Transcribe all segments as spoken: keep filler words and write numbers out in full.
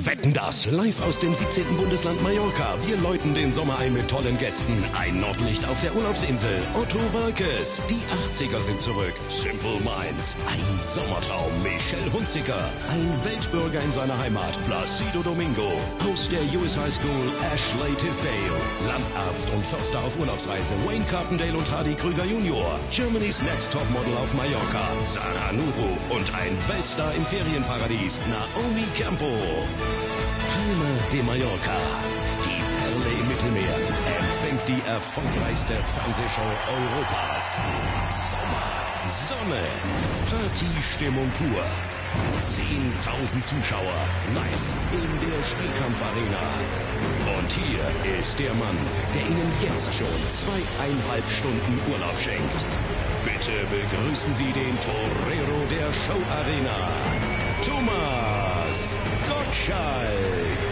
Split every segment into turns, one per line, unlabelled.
Wetten, das live aus dem siebzehnten Bundesland Mallorca. Wir läuten den Sommer ein mit tollen Gästen. Ein Nordlicht auf der Urlaubsinsel. Otto Walkes. Die achtziger sind zurück. Simple Minds. Ein Sommertraum. Michelle Hunziker. Ein Weltbürger in seiner Heimat. Placido Domingo. Aus der U S High School. Ashley Tisdale. Landarzt und Förster auf Urlaubsreise. Wayne Carpendale und Hardy Krüger Junior. Germany's Next Topmodel auf Mallorca. Sarah Nuru. Und ein Weltstar im Ferienparadies. Naomi Campbell. Palma de Mallorca, die Perle im Mittelmeer, empfängt die erfolgreichste Fernsehshow Europas. Sommer, Sonne, Partystimmung pur. zehntausend Zuschauer, live in der Stierkampf-Arena. Und hier ist der Mann, der Ihnen jetzt schon zweieinhalb Stunden Urlaub schenkt. Bitte begrüßen Sie den Torero der Show-Arena, Thomas Gottschalk.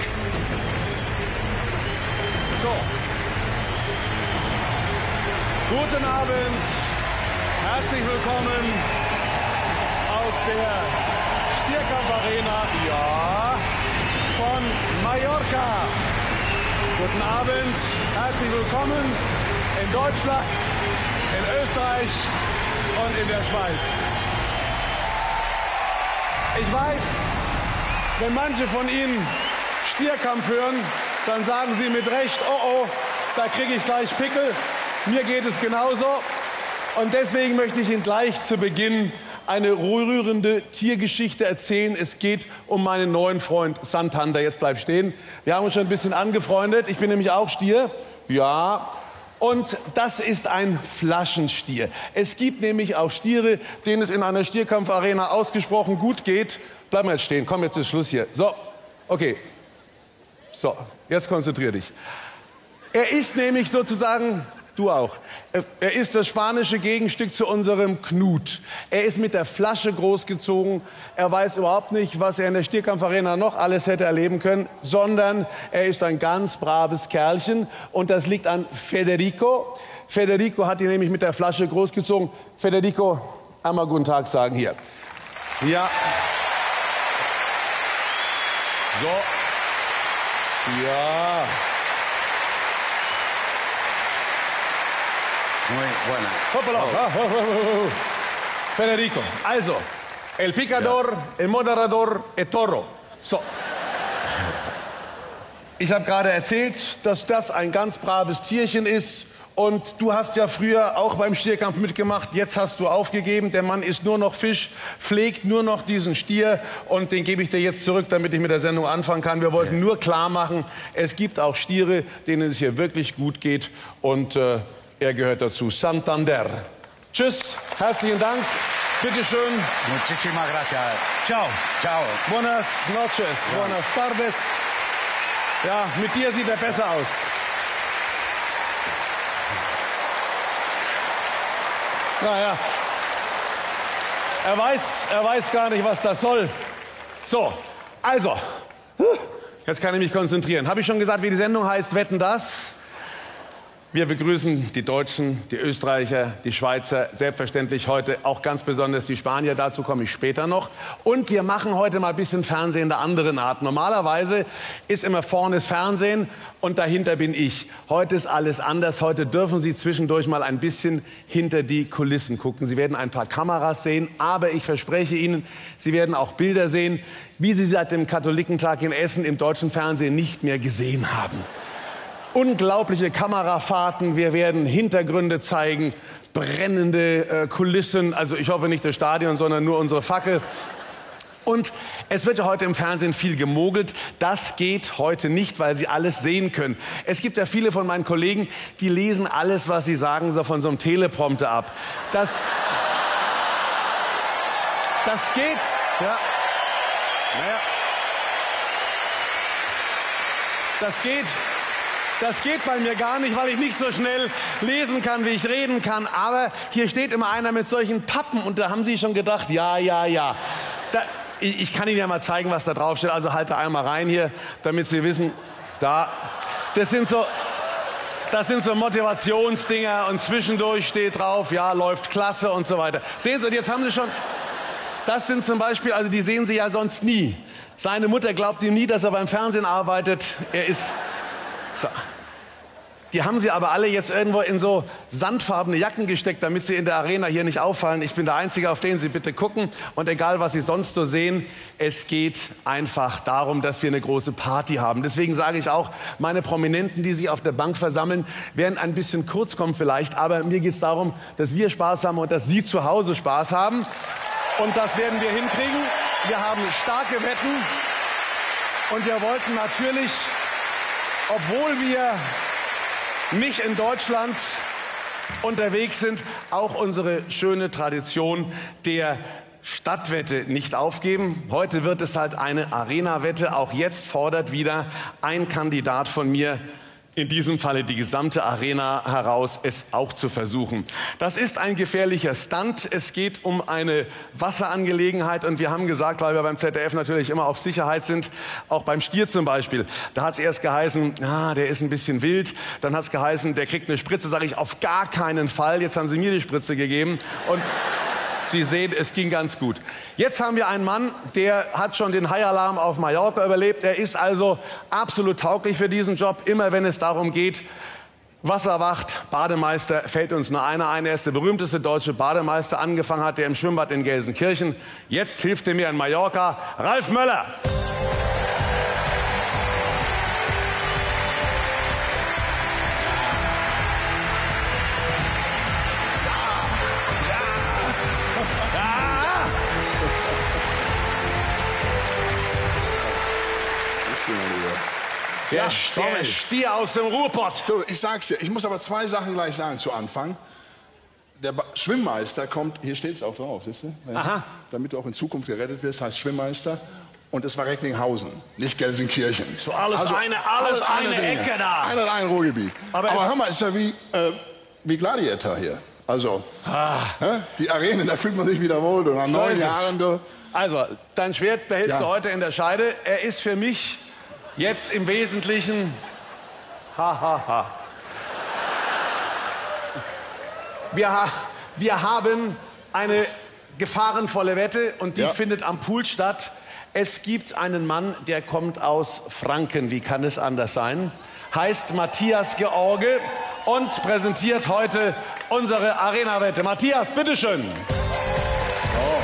So. Guten Abend. Herzlich willkommen aus der Stierkampf-Arena, ja, von Mallorca. Guten Abend. Herzlich willkommen in Deutschland, in Österreich und in der Schweiz. Ich weiß, wenn manche von Ihnen Stierkampf hören, dann sagen Sie mit Recht, oh oh, da kriege ich gleich Pickel. Mir geht es genauso. Und deswegen möchte ich Ihnen gleich zu Beginn eine rührende Tiergeschichte erzählen. Es geht um meinen neuen Freund Santander. Jetzt bleib stehen. Wir haben uns schon ein bisschen angefreundet. Ich bin nämlich auch Stier. Ja. Und das ist ein Flaschenstier. Es gibt nämlich auch Stiere, denen es in einer Stierkampfarena ausgesprochen gut geht. Bleib mal jetzt stehen, komm, jetzt ist Schluss hier. So, okay. So, jetzt konzentrier dich. Er ist nämlich sozusagen, du auch, er ist das spanische Gegenstück zu unserem Knut. Er ist mit der Flasche großgezogen. Er weiß überhaupt nicht, was er in der Stierkampfarena noch alles hätte erleben können, sondern er ist ein ganz braves Kerlchen. Und das liegt an Federico. Federico hat ihn nämlich mit der Flasche großgezogen. Federico, einmal guten Tag sagen hier. Ja. So. Ja.
Muy buena.
Hoppala.
Oh.
Ah, oh, oh, oh. Federico, also, el picador, ja. El moderador, el toro. So. Ich habe gerade erzählt, dass das ein ganz braves Tierchen ist. Und du hast ja früher auch beim Stierkampf mitgemacht. Jetzt hast du aufgegeben. Der Mann isst nur noch Fisch, pflegt nur noch diesen Stier. Und den gebe ich dir jetzt zurück, damit ich mit der Sendung anfangen kann. Wir wollten nur klar machen, es gibt auch Stiere, denen es hier wirklich gut geht. Und äh, er gehört dazu. Santander. Tschüss, herzlichen Dank. Bitte schön.
Muchísimas gracias.
Ciao.
Ciao.
Buenas noches. Ja. Buenas tardes. Ja, mit dir sieht er besser aus. Naja, er weiß, er weiß gar nicht, was das soll. So, also, jetzt kann ich mich konzentrieren. Habe ich schon gesagt, wie die Sendung heißt? Wetten, das? Wir begrüßen die Deutschen, die Österreicher, die Schweizer, selbstverständlich heute auch ganz besonders die Spanier. Dazu komme ich später noch. Und wir machen heute mal ein bisschen Fernsehen der anderen Art. Normalerweise ist immer vorne das Fernsehen und dahinter bin ich. Heute ist alles anders. Heute dürfen Sie zwischendurch mal ein bisschen hinter die Kulissen gucken. Sie werden ein paar Kameras sehen, aber ich verspreche Ihnen, Sie werden auch Bilder sehen, wie Sie seit dem Katholikentag in Essen im deutschen Fernsehen nicht mehr gesehen haben. Unglaubliche Kamerafahrten, wir werden Hintergründe zeigen, brennende äh, Kulissen, also ich hoffe nicht das Stadion, sondern nur unsere Fackel. Und es wird ja heute im Fernsehen viel gemogelt. Das geht heute nicht, weil Sie alles sehen können. Es gibt ja viele von meinen Kollegen, die lesen alles, was sie sagen, so von so einem Teleprompter ab. Das, das geht, ja. Naja. Das geht. Das geht bei mir gar nicht, weil ich nicht so schnell lesen kann, wie ich reden kann. Aber hier steht immer einer mit solchen Pappen und da haben Sie schon gedacht, ja, ja, ja. Da, ich, ich kann Ihnen ja mal zeigen, was da drauf steht. Also halte einmal rein hier, damit Sie wissen, da. Das sind so, das sind so Motivationsdinger und zwischendurch steht drauf, ja, läuft klasse und so weiter. Sehen Sie, und jetzt haben Sie schon, das sind zum Beispiel, also die sehen Sie ja sonst nie. Seine Mutter glaubt ihm nie, dass er beim Fernsehen arbeitet. Er ist... So. Die haben sie aber alle jetzt irgendwo in so sandfarbene Jacken gesteckt, damit sie in der Arena hier nicht auffallen. Ich bin der Einzige, auf den Sie bitte gucken. Und egal, was Sie sonst so sehen, es geht einfach darum, dass wir eine große Party haben. Deswegen sage ich auch, meine Prominenten, die sich auf der Bank versammeln, werden ein bisschen kurz kommen vielleicht. Aber mir geht es darum, dass wir Spaß haben und dass Sie zu Hause Spaß haben. Und das werden wir hinkriegen. Wir haben starke Wetten. Und wir wollten natürlich, obwohl wir nicht in Deutschland unterwegs sind, auch unsere schöne Tradition der Stadtwette nicht aufgeben. Heute wird es halt eine Arena-Wette. Auch jetzt fordert wieder ein Kandidat von mir, in diesem Falle die gesamte Arena heraus, es auch zu versuchen. Das ist ein gefährlicher Stunt. Es geht um eine Wasserangelegenheit und wir haben gesagt, weil wir beim Z D F natürlich immer auf Sicherheit sind, auch beim Stier zum Beispiel, da hat es erst geheißen, ah, der ist ein bisschen wild, dann hat es geheißen, der kriegt eine Spritze, sage ich, auf gar keinen Fall. Jetzt haben sie mir die Spritze gegeben und Sie sehen, es ging ganz gut. Jetzt haben wir einen Mann, der hat schon den Haialarm auf Mallorca überlebt. Er ist also absolut tauglich für diesen Job. Immer wenn es darum geht, Wasserwacht, Bademeister, fällt uns nur einer ein. Er ist der berühmteste deutsche Bademeister. Angefangen hat er im Schwimmbad in Gelsenkirchen. Jetzt hilft er mir in Mallorca. Ralf Möller. Der, der Stier aus dem Ruhrpott.
So, ich sag's dir, ich muss aber zwei Sachen gleich sagen zu Anfang. Der ba Schwimmmeister kommt, hier steht's auch drauf, siehst du?
Aha.
Damit du auch in Zukunft gerettet wirst, heißt Schwimmmeister. Und es war Recklinghausen, nicht Gelsenkirchen.
So alles
also,
eine, alles, alles eine, eine Ecke da.
Ein und ein Ruhrgebiet. Aber, aber hör mal, ist ja wie, äh, wie Gladiator hier. Also, ah. hä? Die Arenen, da fühlt man sich wieder wohl. Und nach so neun Jahren, du.
Also, dein Schwert behältst
ja.
du heute in der Scheide. Er ist für mich jetzt im Wesentlichen, ha, ha, ha. Wir, ha wir haben eine gefahrenvolle Wette und die ja. findet am Pool statt. Es gibt einen Mann, der kommt aus Franken, wie kann es anders sein? Heißt Matthias George und präsentiert heute unsere Arena-Wette. Matthias, bitteschön. So.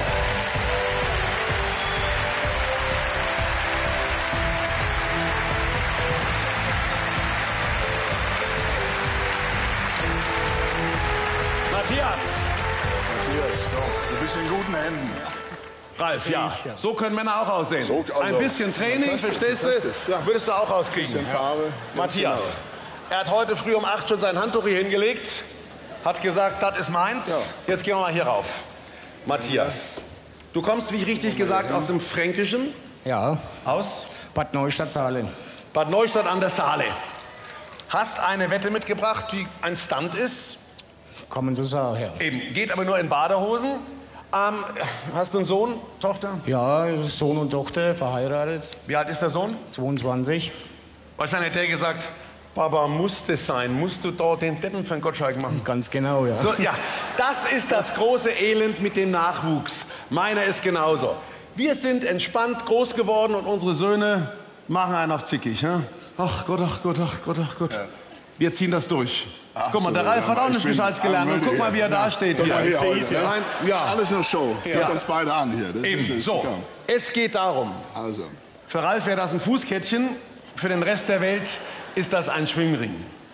Matthias.
Matthias, so, du bist in guten Händen.
Ralf, ja. So können Männer auch aussehen. So, also, ein bisschen Training, verstehst du? Ja. Würdest du auch auskriegen.
Ein bisschen Farbe.
Matthias, genau. Er hat heute früh um acht schon sein Handtuch hier hingelegt, hat gesagt, das ist meins. Ja. Jetzt gehen wir mal hier rauf. Matthias, du kommst, wie ich richtig gesagt, aus dem Fränkischen.
Ja.
Aus?
Bad Neustadt-Saale.
Bad Neustadt an der Saale. Hast eine Wette mitgebracht, die ein Stunt ist.
Kann man so sagen, ja.
Eben, geht aber nur in Badehosen. Ähm, hast du einen Sohn, Tochter?
Ja, Sohn und Tochter, verheiratet.
Wie alt ist der Sohn?
zweiundzwanzig.
Wahrscheinlich hat der gesagt, Papa, muss das sein? Musst du da den Deppen von Gottschalk machen?
Ganz genau, ja.
So, ja, das ist das große Elend mit dem Nachwuchs. Meiner ist genauso. Wir sind entspannt groß geworden und unsere Söhne machen einen auf zickig. Ne? Ach Gott, ach Gott, ach Gott, ach Gott. Ja. Wir ziehen das durch. Ach, Guck mal, der Ralf hat auch nicht Gescheites gelernt. Und guck mal, wie er da steht. Hier.
Hier heute, ne? Ja. Ist alles nur Show. Ja. Guckt uns beide an hier. Das
Eben,
ist,
so. Ja. Es geht darum.
Also.
Für Ralf wäre das ein Fußkettchen. Für den Rest der Welt ist das ein Schwimmring.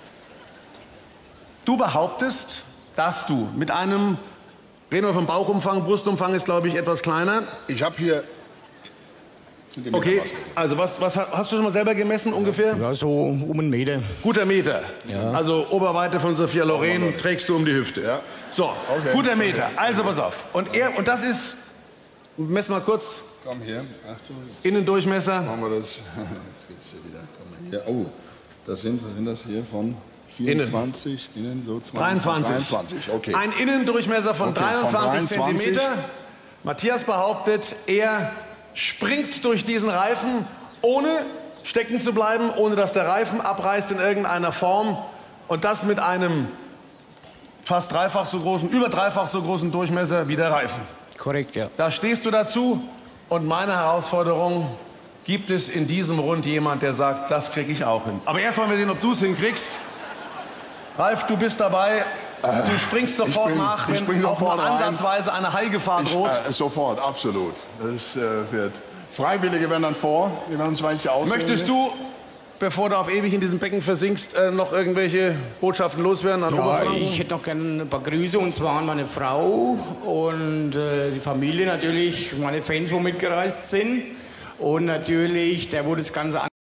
Du behauptest, dass du mit einem, reden wir vom Bauchumfang, Brustumfang ist, glaube ich, etwas kleiner.
Ich habe hier...
Okay, also was, was hast du schon mal selber gemessen ungefähr?
Ja, so um einen Meter.
Guter Meter.
Ja.
Also Oberweite von Sophia Loren trägst du um die Hüfte. Ja. So, okay. Guter Meter. Also pass auf. Und er, und das ist, mess mal kurz.
Komm hier, Achtung.
Innendurchmesser.
Machen wir das. Jetzt geht's hier wieder. Komm mal hier. Oh, das sind, was sind das hier von vierundzwanzig, innen, innen so zwanzig,
dreiundzwanzig.
dreiundzwanzig, okay.
Ein Innendurchmesser von okay, dreiundzwanzig Zentimeter. Matthias behauptet, er springt durch diesen Reifen, ohne stecken zu bleiben, ohne dass der Reifen abreißt in irgendeiner Form. Und das mit einem fast dreifach so großen, über dreifach so großen Durchmesser wie der Reifen.
Korrekt, ja.
Da stehst du dazu. Und meine Herausforderung, gibt es in diesem Rund jemand, der sagt, das kriege ich auch hin. Aber erst wollen wir sehen, ob du es hinkriegst. Ralf, du bist dabei. Du springst sofort
bin,
nach, wenn
spring
auch
sofort
nur ansatzweise eine Heilgefahr droht.
Ich, äh, sofort, absolut. Das äh, wird Freiwillige werden dann vor. Wir werden uns manche aussehen.
Möchtest du, bevor du auf ewig in diesem Becken versinkst, äh, noch irgendwelche Botschaften loswerden an
Ja,
Oberfranken?
ich hätte noch gerne ein paar Grüße, und zwar an meine Frau und äh, die Familie natürlich, meine Fans, wo mitgereist sind. Und natürlich der, wo das Ganze